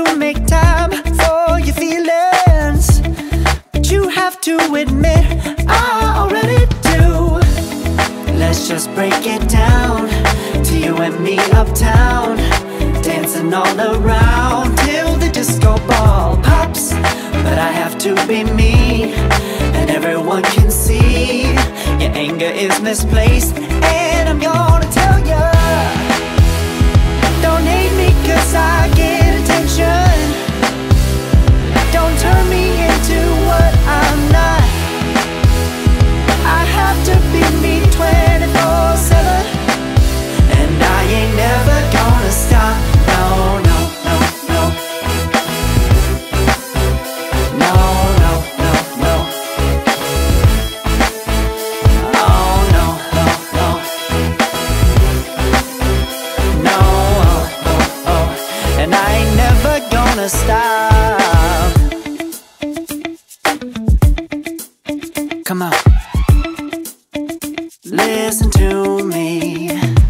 to make time for your feelings, but you have to admit I already do. Let's just break it down to you and me uptown, dancing all around till the disco ball pops. But I have to be me, and everyone can see your anger is misplaced. And I'm gonna tell ya, don't hate me cause I get attention. Don't turn me into what I'm not. I have to be me 24/7, and I ain't never gonna stop. No, no, no, no. No, no, no, no. Oh, no, no, no. No, oh, oh, oh. And I ain't never gonna stop. Come on, listen to me.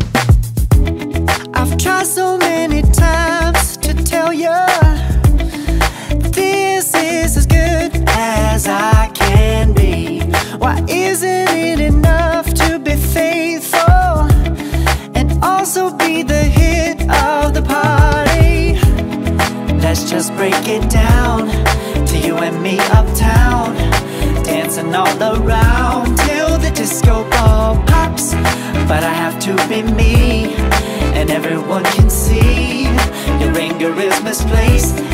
I've tried so many times to tell you this is as good as I can be. Why isn't it enough to be faithful and also be the hit of the party? Let's just break it down to you and me uptown, dancing all around till the disco ball pops. But I have to be me, and everyone can see your anger is misplaced.